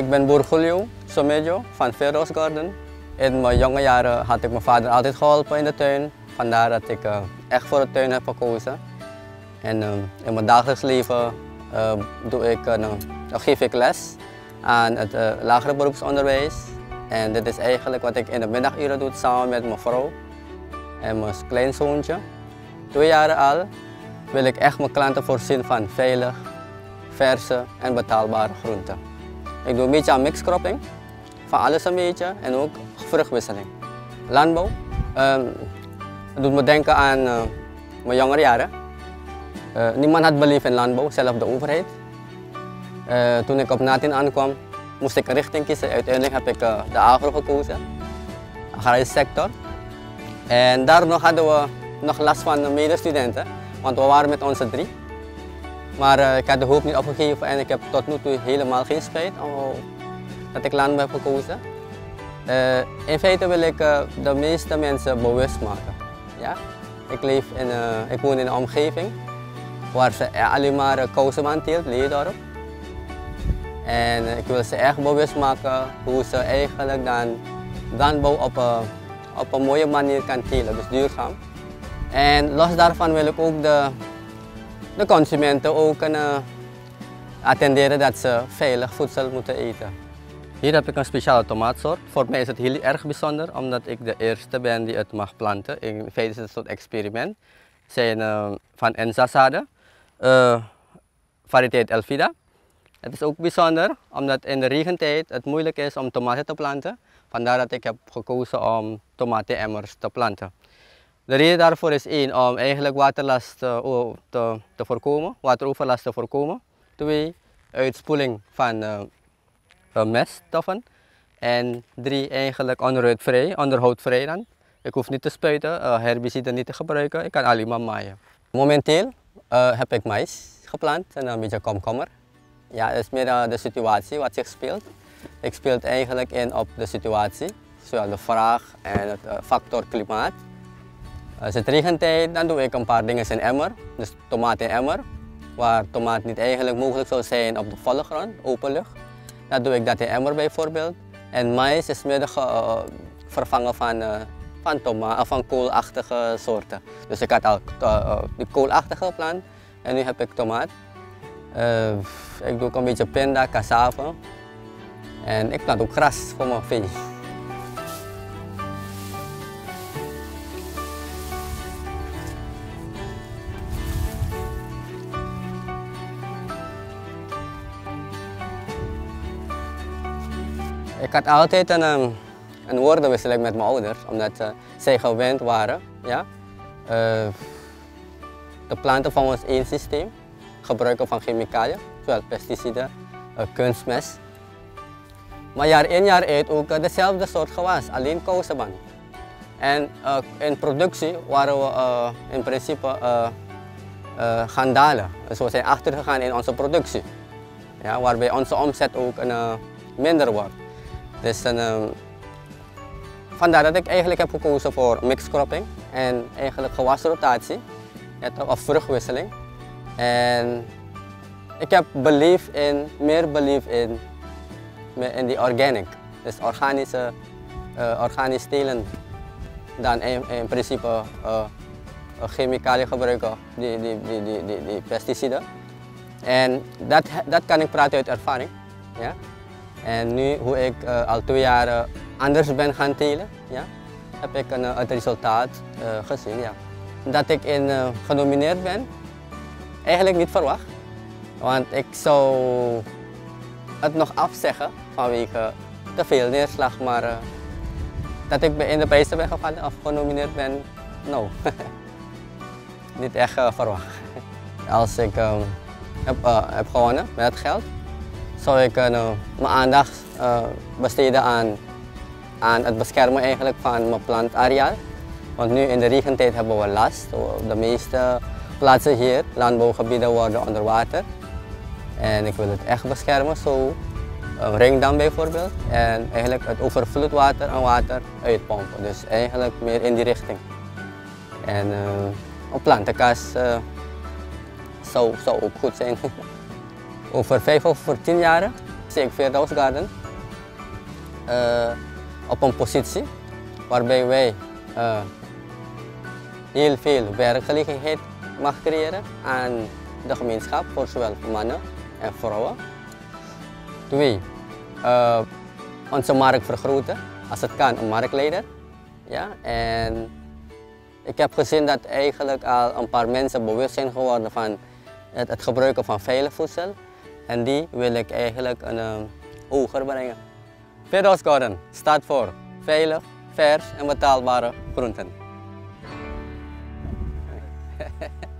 Ik ben boer Julio Sommejo van Veerroos Garden. In mijn jonge jaren had ik mijn vader altijd geholpen in de tuin. Vandaar dat ik echt voor de tuin heb gekozen. En in mijn dagelijks leven geef ik les aan het lagere beroepsonderwijs. En dit is eigenlijk wat ik in de middaguren doe samen met mijn vrouw en mijn kleinzoontje. 2 jaar al wil ik echt mijn klanten voorzien van veilig, verse en betaalbare groenten. Ik doe een beetje aan mixcropping, van alles een beetje en ook vruchtwisseling. Landbouw, het doet me denken aan mijn jongere jaren. Niemand had belief in landbouw, zelfs de overheid. Toen ik op NA10 aankwam, moest ik een richting kiezen. Uiteindelijk heb ik de agro gekozen, agrarische sector. En daarna hadden we nog last van de medestudenten, want we waren met onze 3. Maar ik had de hoop niet opgegeven en ik heb tot nu toe helemaal geen spijt dat ik landbouw heb gekozen. In feite wil ik de meeste mensen bewust maken. Ja? Ik woon in een omgeving waar ze alleen maar kousenmaand teelt, Leedorp. En ik wil ze echt bewust maken hoe ze eigenlijk dan landbouw op een mooie manier kan telen, dus duurzaam. En los daarvan wil ik ook de consumenten ook attenderen dat ze veilig voedsel moeten eten. Hier heb ik een speciale tomaatsoort. Voor mij is het heel erg bijzonder omdat ik de eerste ben die het mag planten. In feite is het een soort experiment. Het zijn van Enzasade, variëteit Elfida. Het is ook bijzonder omdat in de regentijd het moeilijk is om tomaten te planten. Vandaar dat ik heb gekozen om tomatenemmers te planten. De reden daarvoor is 1 om eigenlijk waterlast te voorkomen, wateroverlast te voorkomen. 2 uitspoeling van meststoffen. En 3 eigenlijk onderhoudvrij dan. Ik hoef niet te spuiten, herbiciden niet te gebruiken, ik kan alleen maar maaien. Momenteel heb ik mais geplant en een beetje komkommer. Ja, het is meer de situatie wat zich speelt. Ik speel eigenlijk in op de situatie, zowel de vraag en het factor klimaat. Als het regentijd, dan doe ik een paar dingen in emmer, dus tomaat in emmer, waar tomaat niet eigenlijk mogelijk zou zijn op de volle grond, open lucht. Dan doe ik dat in emmer bijvoorbeeld. En mais is meer vervangen van koolachtige soorten. Dus ik had al de koolachtige geplant en nu heb ik tomaat. Ik doe ook een beetje pinda, cassave en ik plant ook gras voor mijn vee. Ik had altijd een woordenwisseling met mijn ouders, omdat zij gewend waren. Ja? De planten van ons één systeem, gebruiken van chemicaliën, zowel pesticiden, kunstmest. Maar jaar in jaar uit ook dezelfde soort gewas, alleen kousenband. En in productie waren we in principe gaan dalen. Dus we zijn achtergegaan in onze productie, ja, waarbij onze omzet ook minder wordt. Dus vandaar dat ik eigenlijk heb gekozen voor mixcropping en eigenlijk gewasrotatie of vruchtwisseling. En ik heb meer belief in die organic, dus organisch telen, dan in principe chemicaliën gebruiken, die pesticiden. En dat kan ik praten uit ervaring. Ja? En nu, hoe ik al 2 jaar anders ben gaan telen, ja, heb ik het resultaat gezien. Ja. Dat ik genomineerd ben, eigenlijk niet verwacht. Want ik zou het nog afzeggen vanwege te veel neerslag. Maar dat ik in de prijzen ben gevallen of genomineerd ben, no. Niet echt verwacht. Als ik heb gewonnen met het geld, zou ik mijn aandacht besteden aan het beschermen eigenlijk van mijn plantareaal. Want nu in de regentijd hebben we last. De meeste plaatsen hier, landbouwgebieden, worden onder water. En ik wil het echt beschermen, zo een ringdam bijvoorbeeld. En eigenlijk het overvloedwater en water uitpompen. Dus eigenlijk meer in die richting. En een plantenkas zou ook goed zijn. Over 5 of 10 jaar zie ik Veerroos Garden op een positie waarbij wij heel veel werkgelegenheid mag creëren aan de gemeenschap, voor zowel mannen en vrouwen. 2. Onze markt vergroten, als het kan, een marktleider. Ja? En ik heb gezien dat eigenlijk al een paar mensen bewust zijn geworden van het gebruiken van veilig voedsel. En die wil ik eigenlijk hoger brengen. Feedhouse Garden staat voor veilig, vers en betaalbare groenten.